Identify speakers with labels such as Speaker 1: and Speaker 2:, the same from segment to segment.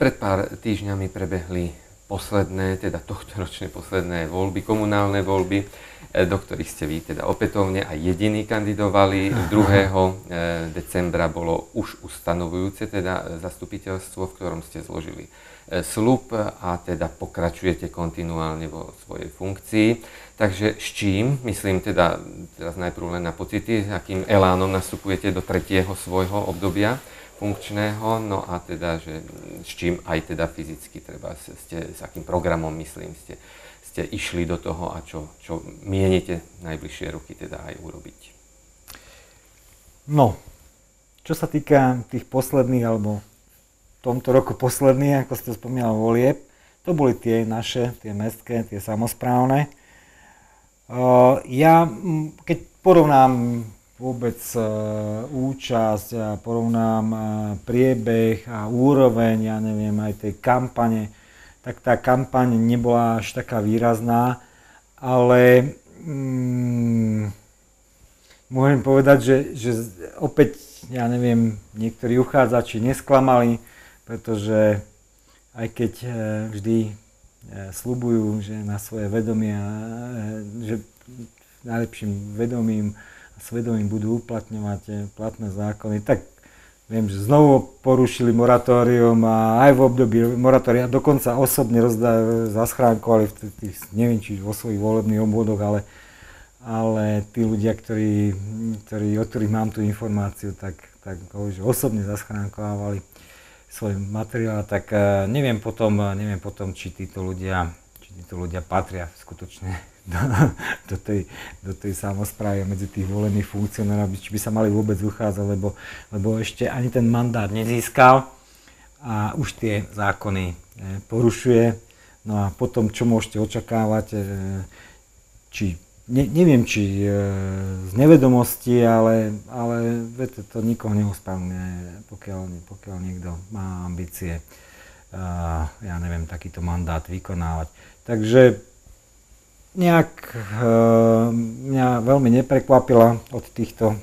Speaker 1: Pred pár týždňami prebehli posledné, teda tohtoročné posledné voľby, komunálne voľby, do ktorých ste vy teda opätovne a jediní kandidovali. 2. decembra bolo už ustanovujúce teda zastupiteľstvo, v ktorom ste zložili sľub a teda pokračujete kontinuálne vo svojej funkcii. Takže s čím, myslím teda teraz najprv len na pocity, s akým elánom nastupujete do 3. svojho obdobia funkčného, no a teda, že s čím aj teda fyzicky treba, s akým programom, myslím, ste išli do toho a čo mienite najbližšie roky teda aj urobiť.
Speaker 2: No, čo sa týka tých posledných, alebo v tomto roku posledných, ako ste spomínali, volieb, to boli tie naše, tie mestské, tie samosprávne. Ja, keď porovnám vôbec účasť, porovnám priebeh a úroveň, ja neviem, aj tej kampane, tak tá kampaň nebola až taká výrazná, ale môžem povedať, že opäť, ja neviem, niektorí uchádzači nesklamali, pretože aj keď vždy sľubujú, že na svoje vedomie, že najlepším vedomím a svedomím budú uplatňovať platné zákony, tak viem, že znovu porušili moratórium a aj v období moratória dokonca osobne zaschránkovali v tých, neviem, či vo svojich volebných obvodoch, ale tí ľudia, od ktorých mám tú informáciu, tak že osobne zaschránkovali svoj materiál, tak neviem potom, či títo ľudia patria skutočne do tej samosprávy medzi tých volených funkcionárov, či by sa mali vôbec uchádzať, lebo ešte ani ten mandát nezískal a už tie zákony porušuje. No a potom, čo môžete očakávať, neviem, či z nevedomosti, ale to nikoho neospravňuje, pokiaľ niekto má ambície, ja neviem, takýto mandát vykonávať. Takže nejak mňa veľmi neprekvapila od týchto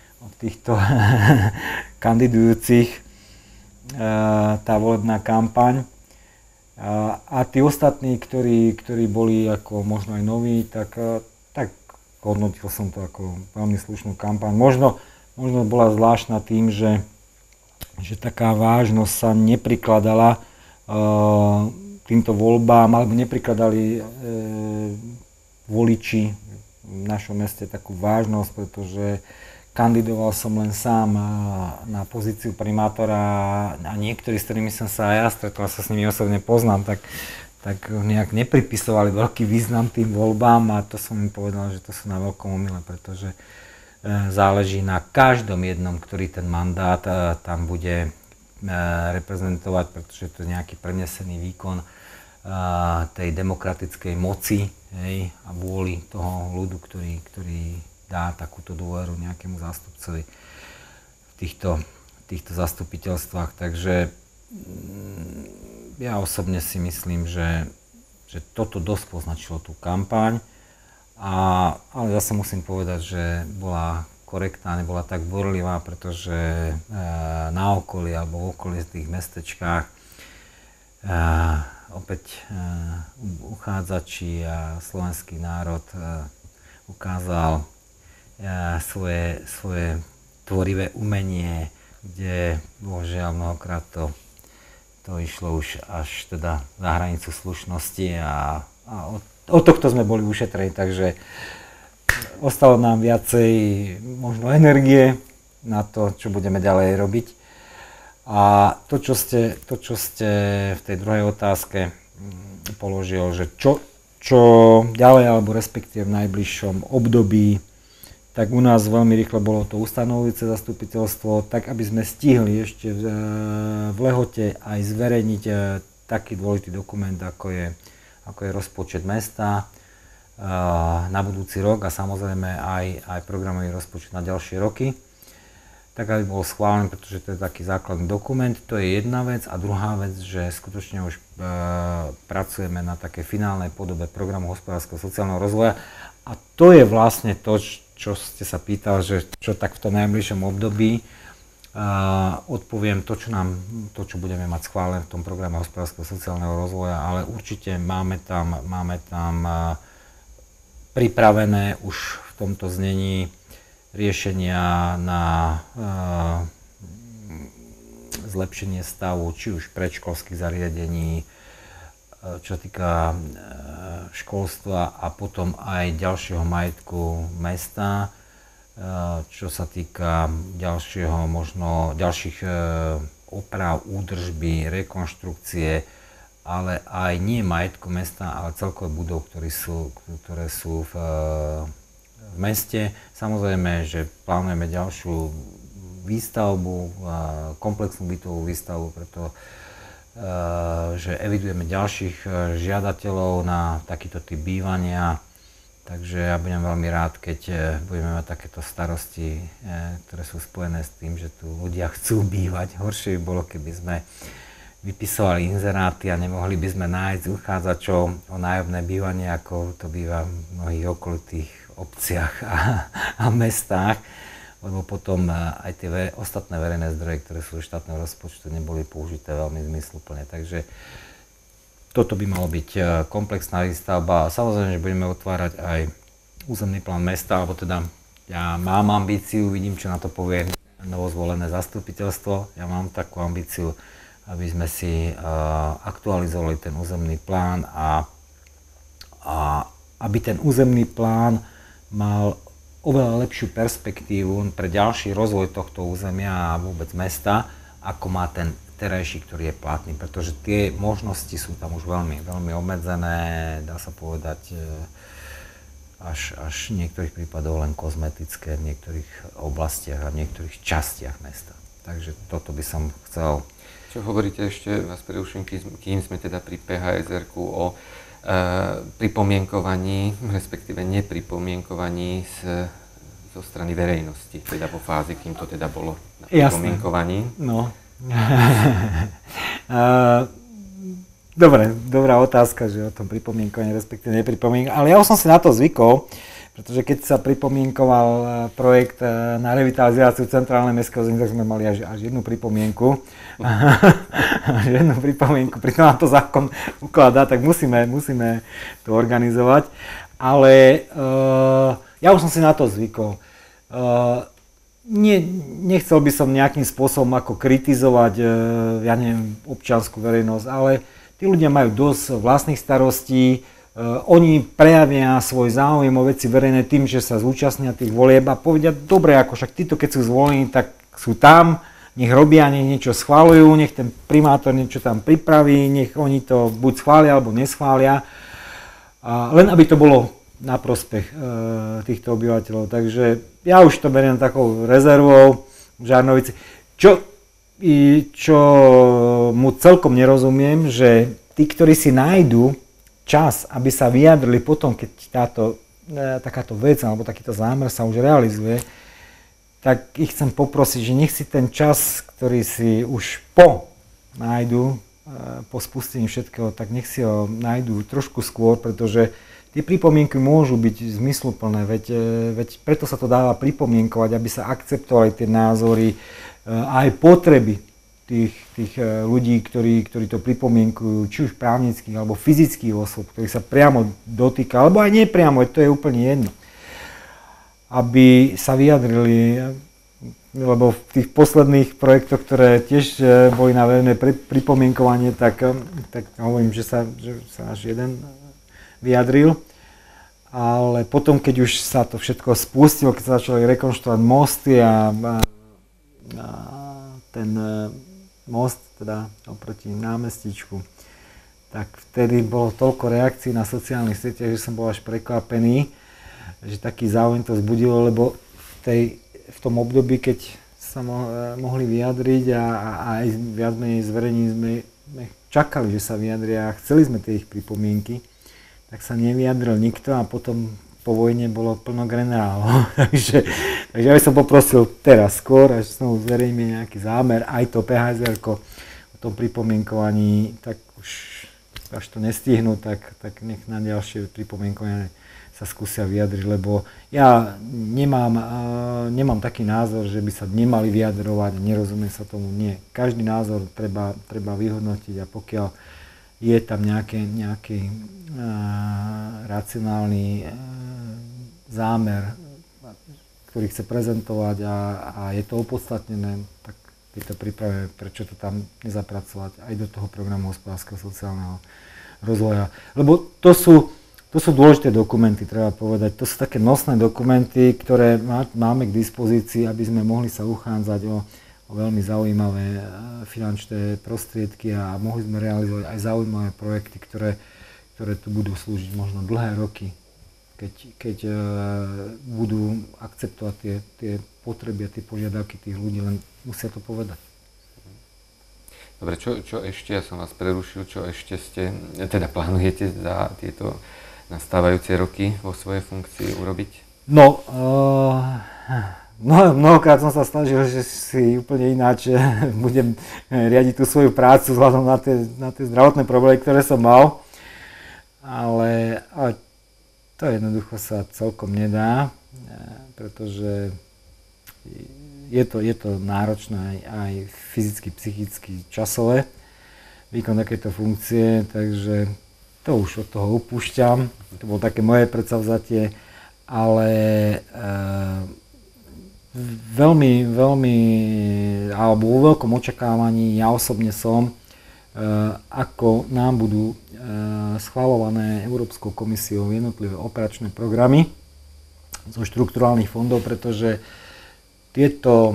Speaker 2: kandidujúcich tá volebná kampaň. A tí ostatní, ktorí boli ako možno aj noví, tak hodnotil som to ako veľmi slušnú kampaň. Možno bola zvláštna tým, že taká vážnosť sa neprikladala týmto voľbám, alebo neprikladali voliči v našom meste takú vážnosť, pretože kandidoval som len sám na pozíciu primátora a niektorí, s ktorými som sa aj ja stretol, sa s nimi osobne poznám, tak nejak nepripisovali veľký význam tým voľbám a to som im povedal, že to sú na veľkom omyle, pretože záleží na každom jednom, ktorý ten mandát tam bude reprezentovať, pretože to je nejaký prenesený výkon tej demokratickej moci, hej, a vôli toho ľudu, ktorý dá takúto dôveru nejakému zástupcovi v týchto zastupiteľstvách. Takže ja osobne si myslím, že toto dosť poznačilo tú kampaň, ale zase musím povedať, že bola korektná, nebola tak borlivá, pretože na okolí alebo v okolitých mestečkách opäť uchádzači a slovenský národ ukázal svoje tvorivé umenie, kde bohužiaľ mnohokrát to išlo už až teda za hranicu slušnosti a od tohto sme boli ušetrení, takže ostalo nám viacej možno energie na to, čo budeme ďalej robiť. A to, čo ste v tej druhej otázke položil, že čo ďalej, alebo respektíve v najbližšom období, tak u nás veľmi rýchlo bolo to ustanovujúce zastupiteľstvo, tak aby sme stihli ešte v lehote aj zverejniť taký dôležitý dokument, ako je rozpočet mesta na budúci rok a samozrejme aj programový rozpočet na ďalšie roky, tak aby bol schválený, pretože to je taký základný dokument. To je jedna vec. A druhá vec, že skutočne už pracujeme na takej finálnej podobe programu hospodárskeho sociálneho rozvoja. A to je vlastne to, čo ste sa pýtal, že čo tak v tom najbližšom období. odpoviem to, čo budeme mať schválené v tom programe hospodárskeho sociálneho rozvoja, ale určite máme tam pripravené už v tomto znení riešenia na zlepšenie stavu či už predškolských zariadení, čo týka školstva a potom aj ďalšieho majetku mesta, čo sa týka ďalších oprav, údržby, rekonštrukcie, ale aj nie majetku mesta, ale celkové budov, ktoré sú v meste. Samozrejme, že plánujeme ďalšiu výstavbu, komplexnú bytovú výstavbu, že evidujeme ďalších žiadateľov na takýto typ bývania. Takže ja budem veľmi rád, keď budeme mať takéto starosti, ktoré sú spojené s tým, že tu ľudia chcú bývať. Horšie by bolo, keby sme vypisovali inzeráty a nemohli by sme nájsť uchádzačov o nájomné bývanie, ako to býva v mnohých okolitých obciach a mestách, lebo potom aj tie ostatné verejné zdroje, ktoré sú zo štátneho rozpočtu, neboli použité veľmi zmysluplne. Takže toto by malo byť komplexná výstavba. Samozrejme, že budeme otvárať aj územný plán mesta, alebo teda ja mám ambíciu, vidím, čo na to povie novozvolené zastupiteľstvo. Ja mám takú ambíciu, aby sme si aktualizovali ten územný plán a aby ten územný plán mal oveľa lepšiu perspektívu pre ďalší rozvoj tohto územia a vôbec mesta, ako má ten terajší, ktorý je platný, pretože tie možnosti sú tam už veľmi, veľmi obmedzené, dá sa povedať až v niektorých prípadoch len kozmetické, v niektorých oblastiach a v niektorých častiach mesta. Takže toto by som chcel.
Speaker 1: Čo hovoríte ešte, vás preruším, kým sme teda pri PHSR-ku o pripomienkovaní, respektíve nepripomienkovaní zo strany verejnosti, teda vo fáze, kým to teda bolo na pripomienkovaní.
Speaker 2: No. Dobre, dobrá otázka, že o tom pripomienkovaní, respektíve nepripomienkovaní, ale ja už som si na to zvykol, pretože keď sa pripomienkoval projekt na revitalizáciu centrálnej mestského územia, tak sme mali až jednu pripomienku. Pritom nám to zákon ukladá, tak musíme to organizovať, ale ja už som si na to zvykol. Nechcel by som nejakým spôsobom ako kritizovať, ja neviem, občiansku verejnosť, ale tí ľudia majú dosť vlastných starostí, oni prejavia svoj záujem o veci verejné tým, že sa zúčastnia tých volieb a povedia, dobre, ako však títo, keď sú zvolení, tak sú tam, nech robia, nech niečo schváľujú, nech ten primátor niečo tam pripraví, nech oni to buď schvália, alebo neschvália, len aby to bolo na prospech týchto obyvateľov. Takže ja už to beriem takou rezervou v Žarnovici. Čo mu celkom nerozumiem, že tí, ktorí si nájdu čas, aby sa vyjadrili potom, keď takáto vec alebo takýto zámer sa už realizuje, tak ich chcem poprosiť, že nech si ten čas, ktorý si už nájdu, po spustení všetkého, tak nech si ho nájdu trošku skôr, pretože tie pripomienky môžu byť zmysluplné, veď preto sa to dáva pripomienkovať, aby sa akceptovali tie názory a aj potreby tých ľudí, ktorí to pripomienkujú, či už právnických alebo fyzických osôb, ktorých sa priamo dotýka, alebo aj nepriamo, to je úplne jedno. Aby sa vyjadrili, lebo v tých posledných projektoch, ktoré tiež boli na verejné pripomienkovanie, tak hovorím, že sa až jeden vyjadril, ale potom, keď už sa to všetko spustilo, keď sa začali rekonštruovať mosty a ten most, teda oproti námestičku, tak vtedy bolo toľko reakcií na sociálnych sieťach, že som bol až prekvapený, že taký záujem to vzbudilo, lebo v tom období, keď sa mohli vyjadriť a aj viac menej zverejní sme čakali, že sa vyjadria a chceli sme tie ich pripomienky, tak sa nevyjadril nikto a potom po vojne bolo plno generálov. takže ja by som poprosil teraz skôr, až znovu zverejme nejaký zámer, aj to PHSR-ko o tom pripomienkovaní, tak už až to nestihnú, tak nech na ďalšie pripomienkovanie sa skúsia vyjadriť, lebo ja nemám nemám taký názor, že by sa nemali vyjadrovať, nerozumie sa tomu, nie. Každý názor treba vyhodnotiť a pokiaľ je tam nejaký racionálny zámer, ktorý chce prezentovať a je to opodstatnené, tak je to pripravené, prečo to tam nezapracovať aj do toho programu hospodárskeho sociálneho rozvoja. Lebo to sú dôležité dokumenty, treba povedať. To sú také nosné dokumenty, ktoré máme k dispozícii, aby sme mohli sa uchádzať o veľmi zaujímavé finančné prostriedky a mohli sme realizovať aj zaujímavé projekty, ktoré tu budú slúžiť možno dlhé roky, keď budú akceptovať tie potreby a tie požiadavky tých ľudí, len musia to povedať.
Speaker 1: Dobre, čo ešte, ja som vás prerušil, čo ešte plánujete za tieto nastávajúce roky vo svojej funkcii urobiť?
Speaker 2: No, mnohokrát som sa snažil, že si úplne ináč budem riadiť tú svoju prácu vzhľadom na tie zdravotné problémy, ktoré som mal. Ale to jednoducho sa celkom nedá, pretože je to náročné aj fyzicky, psychicky, časové výkon takéto funkcie, takže to už od toho upúšťam. To bolo také moje predsavzatie, ale veľmi, alebo vo veľkom očakávaní ja osobne som, ako nám budú schvaľované Európskou komisiou jednotlivé operačné programy zo štrukturálnych fondov, pretože tieto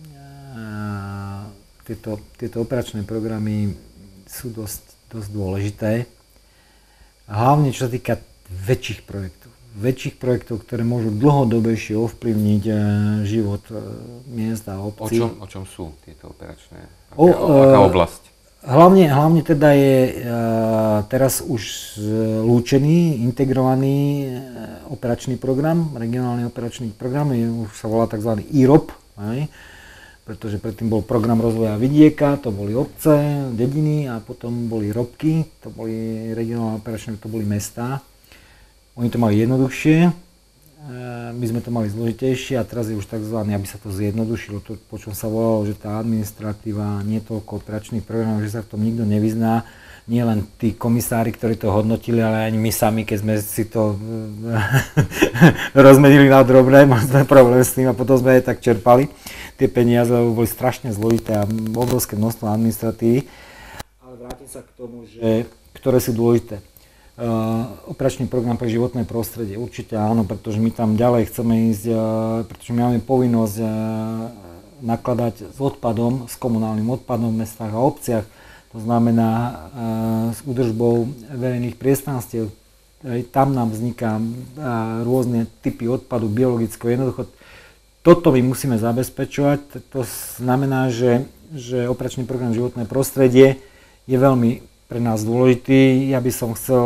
Speaker 2: operačné programy sú dosť dôležité. Hlavne čo sa týka väčších projektov, ktoré môžu dlhodobejšie ovplyvniť život miest a obcí.
Speaker 1: O čom sú tieto operačné? Aká oblasť?
Speaker 2: Hlavne teda je teraz už zlúčený, integrovaný operačný program, regionálny operačný program, už sa volá tzv. IROP, pretože predtým bol program rozvoja vidieka, to boli obce, dediny a potom boli ROPky, to boli regionálne operačné, to boli mestá. Oni to mali jednoduchšie, my sme to mali zložitejšie a teraz je už tzv. Aby sa to zjednodušilo, to po čom sa volalo, že tá administratíva, nie toľko operačných programov, že sa v tom nikto nevyzná, nie len tí komisári, ktorí to hodnotili, ale aj my sami, keď sme si to rozmenili na drobné, mali sme problém s tým a potom sme aj tak čerpali tie peniaze, lebo boli strašne zložité a obrovské množstvo administratívy. Ale vrátim sa k tomu, že ktoré sú dôležité. Operačný program pre životné prostredie, určite áno, pretože my tam ďalej chceme ísť, pretože my máme povinnosť nakladať s odpadom, s komunálnym odpadom v mestách a obciach, to znamená s údržbou verejných priestranstiev. Tam nám vzniká rôzne typy odpadu, biologického, jednoducho. Toto my musíme zabezpečovať, to znamená, že operačný program životné prostredie je veľmi pre nás dôležitý. Ja by som chcel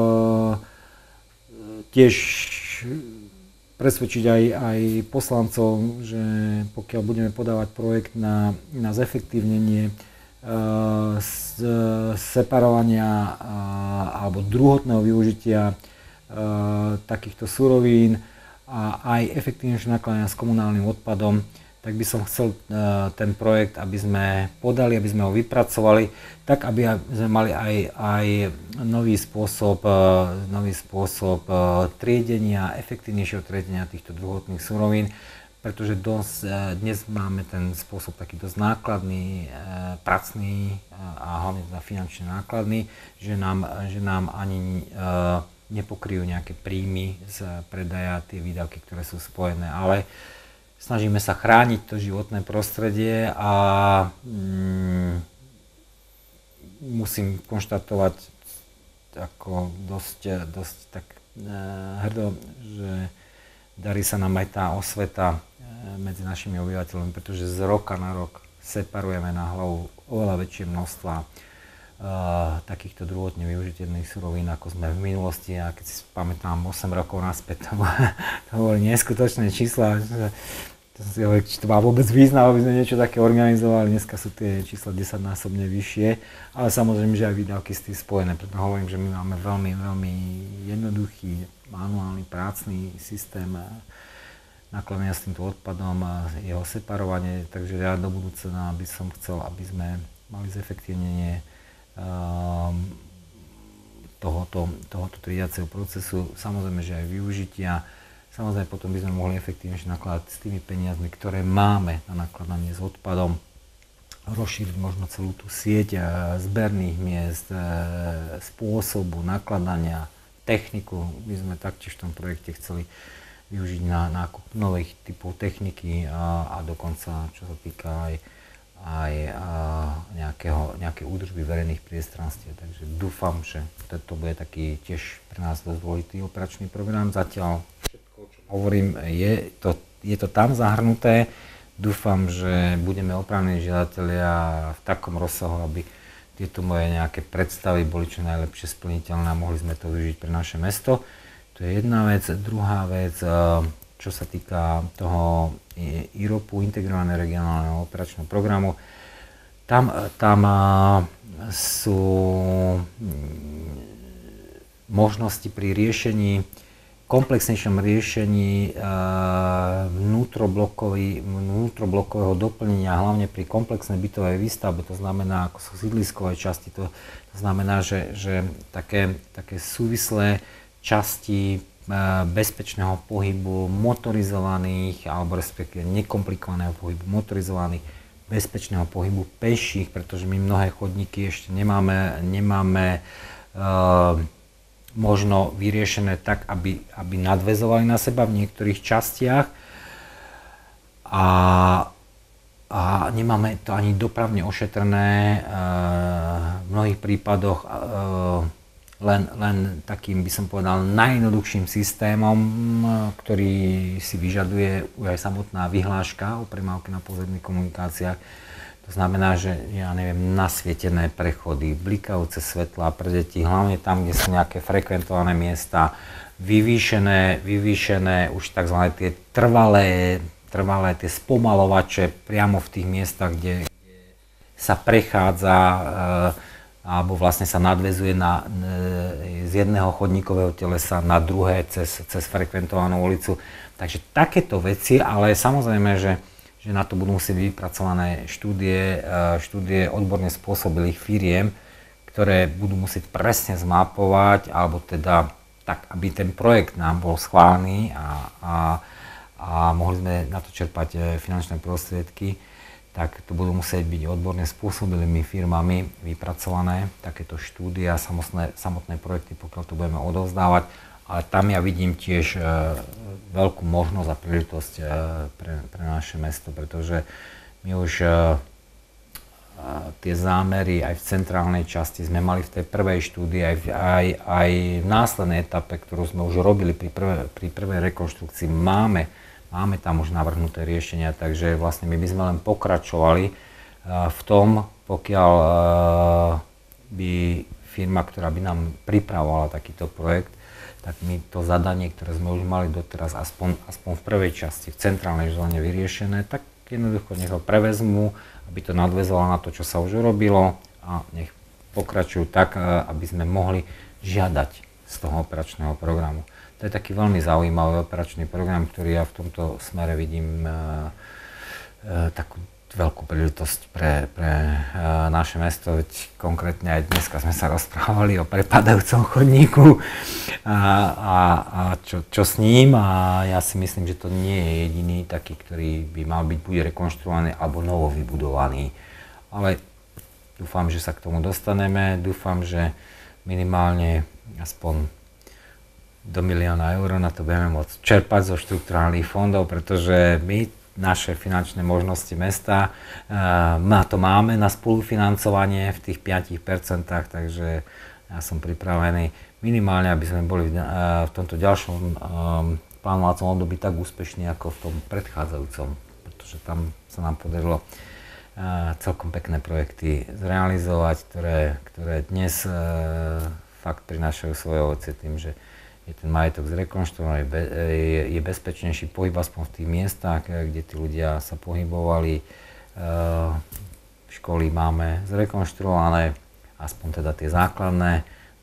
Speaker 2: tiež presvedčiť aj poslancov, že pokiaľ budeme podávať projekt na zefektívnenie separovania alebo druhotného využitia takýchto surovín a aj efektívnejšie nakladania s komunálnym odpadom, tak by som chcel ten projekt, aby sme podali, aby sme ho vypracovali, tak aby sme mali aj nový spôsob triedenia, efektívnejšieho triedenia týchto druhotných surovín, pretože dnes máme ten spôsob taký dosť nákladný, pracný a hlavne teda finančne nákladný, že nám ani nepokryjú nejaké príjmy z predaja, tie výdavky, ktoré sú spojené, ale snažíme sa chrániť to životné prostredie a musím konštatovať ako dosť tak hrdo, že darí sa nám aj tá osveta medzi našimi obyvateľmi, pretože z roka na rok separujeme na hlavu oveľa väčšie množstva takýchto druhotne využiteľných surovín, ako sme v minulosti, a keď si pamätám 8 rokov naspäť, to boli neskutočné čísla. Či to má vôbec význam, aby sme niečo také organizovali. Dneska sú tie čísla 10-násobne vyššie, ale samozrejme, že aj výdavky s tým spojené. Preto hovorím, že my máme veľmi jednoduchý, manuálny, prácný systém nakladania s týmto odpadom a jeho separovanie, takže ja do budúcna by som chcel, aby sme mali zefektívnenie tohoto triediaceho procesu, samozrejme, že aj využitia. Samozrejme, potom by sme mohli efektívnejšie nakladať s tými peniazmi, ktoré máme na nakladanie s odpadom, rozšíriť možno celú tú sieť zberných miest, spôsobu nakladania, techniku. My sme taktiež v tom projekte chceli využiť na nákup nových typov techniky a dokonca, čo sa týka aj nejaké údržby verejných priestranstiev. Takže dúfam, že to bude taký tiež pre nás dosť dôležitý operačný program. Zatiaľ všetko, čo hovorím, je to tam zahrnuté. Dúfam, že budeme oprávnení žiadatelia v takom rozsahu, aby tieto moje nejaké predstavy boli čo najlepšie splniteľné a mohli sme to využiť pre naše mesto. To je jedna vec. Druhá vec, čo sa týka toho IROPu, integrovaného regionálneho operačného programu, tam sú možnosti pri riešení, komplexnejšom riešení vnútroblokového doplnenia, hlavne pri komplexnej bytovej výstavbe, to znamená, ako sú sídliskové časti, to znamená, že také súvislé časti bezpečného pohybu motorizovaných, alebo respektíve nekomplikovaného pohybu motorizovaných, bezpečného pohybu peších, pretože my mnohé chodníky ešte nemáme možno vyriešené tak, aby nadväzovali na seba v niektorých častiach a nemáme to ani dopravne ošetrené v mnohých prípadoch len takým, by som povedal, najjednoduchším systémom, ktorý si vyžaduje aj samotná vyhláška o premávke na pozemných komunikáciách. To znamená, že nasvietené prechody, blikajúce svetlá pre deti, hlavne tam, kde sú nejaké frekventované miesta, vyvýšené už tzv. Tie trvalé tie spomalovače priamo v tých miestach, kde sa prechádza alebo vlastne sa nadväzuje z jedného chodníkového telesa na druhé cez frekventovanú ulicu. Takže takéto veci, ale samozrejme, že na to budú musieť byť vypracované štúdie odborne spôsobilých firiem, ktoré budú musieť presne zmapovať, alebo teda tak, aby ten projekt nám bol schválený a mohli sme na to čerpať finančné prostriedky, tak to budú musieť byť odborne spôsobilými firmami vypracované takéto štúdie a samotné projekty, pokiaľ to budeme odovzdávať. Ale tam ja vidím tiež veľkú možnosť a príležitosť pre naše mesto, pretože my už tie zámery aj v centrálnej časti sme mali v tej prvej štúdii, aj v následnej etape, ktorú sme už robili pri prvej rekonštrukcii, máme tam už navrhnuté riešenia, takže vlastne my by sme len pokračovali v tom, pokiaľ by firma, ktorá by nám pripravovala takýto projekt, tak my to zadanie, ktoré sme už mali doteraz, aspoň v prvej časti, v centrálnej zóne vyriešené, tak jednoducho nech ho prevezmú, aby to nadväzovalo na to, čo sa už urobilo a nech pokračujú tak, aby sme mohli žiadať z toho operačného programu. To je taký veľmi zaujímavý operačný program, ktorý ja v tomto smere vidím takú veľkú príležitosť pre naše mesto, veď konkrétne aj dneska sme sa rozprávali o prepadajúcom chodníku a čo s ním, a ja si myslím, že to nie je jediný taký, ktorý by mal byť buď rekonštruovaný alebo novo vybudovaný. Ale dúfam, že sa k tomu dostaneme, dúfam, že minimálne aspoň do 1 000 000 eur na to budeme môcť čerpať zo štrukturálnych fondov, pretože my naše finančné možnosti mesta na to máme, na spolufinancovanie v tých 5%, takže ja som pripravený minimálne, aby sme boli v tomto ďalšom plánovacom období tak úspešní ako v tom predchádzajúcom, pretože tam sa nám podarilo celkom pekné projekty zrealizovať, ktoré dnes fakt prinášajú svoje ovocie tým, že je ten majetok zrekonštruovaný, je bezpečnejší pohyb aspoň v tých miestach, kde tí ľudia sa pohybovali. Školy máme zrekonštruované, aspoň teda tie základné.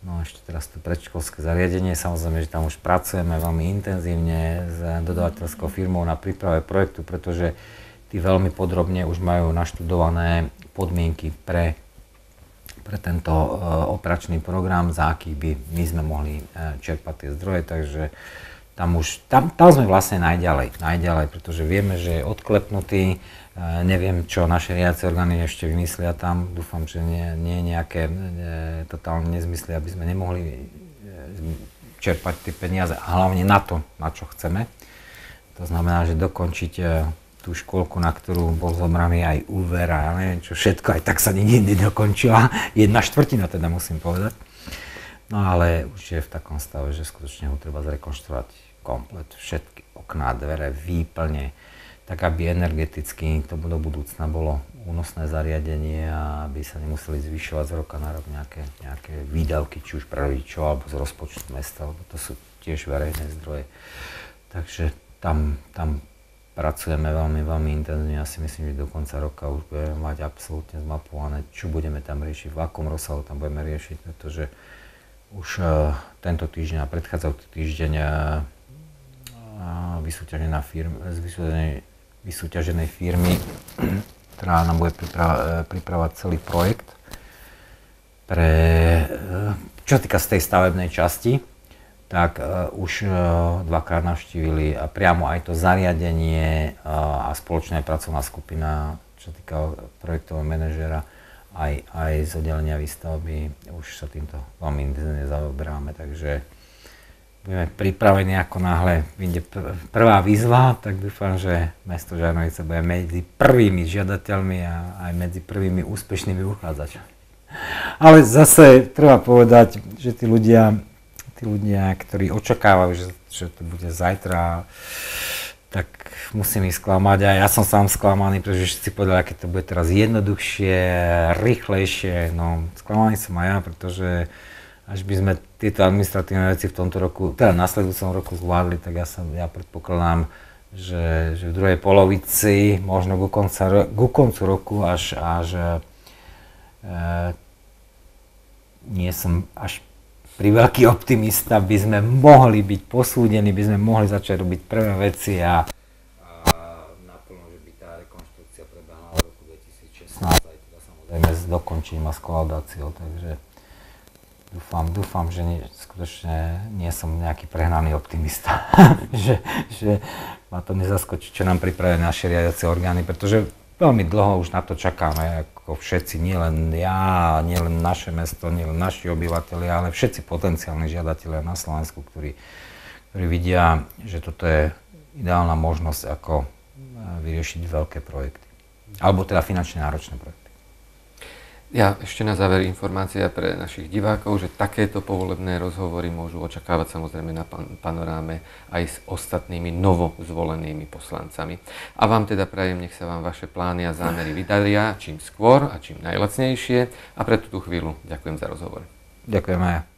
Speaker 2: No ešte teraz to predškolské zariadenie, samozrejme, že tam už pracujeme veľmi intenzívne s dodávateľskou firmou na príprave projektu, pretože tí veľmi podrobne už majú naštudované podmienky pre tento operačný program, za akých by my sme mohli čerpať tie zdroje, takže tam sme vlastne najďalej, pretože vieme, že je odklepnutý. Neviem, čo naše riadiace orgány ešte vymyslia tam. Dúfam, že nie je nejaké totálne nezmysly, aby sme nemohli čerpať tie peniaze a hlavne na to, na čo chceme. To znamená, že dokončiť tú škôlku, na ktorú bol zobraný aj úver a ja neviem čo všetko, aj tak sa nikdy nedokončila. 1/4 teda musím povedať. No ale už je v takom stave, že skutočne ho treba zrekonštruovať komplet. Všetky okná, dvere, výplne, tak aby energeticky to do budúcna bolo únosné zariadenie a aby sa nemuseli zvyšovať z roka na rok nejaké výdavky, či už pre rodičov alebo z rozpočtu mesta, lebo to sú tiež verejné zdroje. Takže tam pracujeme veľmi intenzívne. Ja si myslím, že do konca roka už budeme mať absolútne zmapované, čo budeme tam riešiť, v akom rozsahu tam budeme riešiť, pretože už tento týždeň a predchádzajúci týždeň vysúťaženej firmy, ktorá nám bude pripravovať celý projekt čo sa týka z tej stavebnej časti, tak už dvakrát navštívili priamo aj to zariadenie a spoločná pracovná skupina, čo sa týka projektového manažéra, aj z oddelenia výstavby. Už sa týmto veľmi intenzívne zaoberáme, takže budeme pripravení, ako náhle vyjde prvá výzva, tak dúfam, že mesto Žarnovice bude medzi prvými žiadateľmi a aj medzi prvými úspešnými uchádzačmi. Ale zase treba povedať, že tí ľudia, ktorí očakávajú, že to bude zajtra, tak musím ich sklamať. A ja som sám sklamaný, pretože všetci povedali, aké to bude teraz jednoduchšie, rýchlejšie. No, sklamaný som aj ja, pretože až by sme tieto administratívne veci v tomto roku, teda nasledujúcom roku zvládli, tak ja predpokladám, že v druhej polovici, možno ku koncu roku, až nie som až veľký optimista, by sme mohli byť posúdení, by sme mohli začať robiť prvé veci a naplno, že by tá rekonštrukcia prebehla v roku 2016, aj teda samozrejme s dokončením a s kolaudáciou, takže dúfam, že skutočne nie som nejaký prehnaný optimista, že ma to nezaskočí, čo nám pripravia naše riadiace orgány, pretože veľmi dlho už na to čakáme, ako všetci, nielen ja, nielen naše mesto, nielen naši obyvatelia, ale všetci potenciálni žiadatelia na Slovensku, ktorí vidia, že toto je ideálna možnosť, ako vyriešiť veľké projekty, alebo teda finančne náročné projekty.
Speaker 1: Ja ešte na záver informácia pre našich divákov, že takéto povolebné rozhovory môžu očakávať samozrejme na Panoráme aj s ostatnými novozvolenými poslancami. A vám teda prajem, nech sa vám vaše plány a zámery vydaria čím skôr a čím najlacnejšie. A pre túto chvíľu ďakujem za rozhovor.
Speaker 2: Ďakujem aj ja.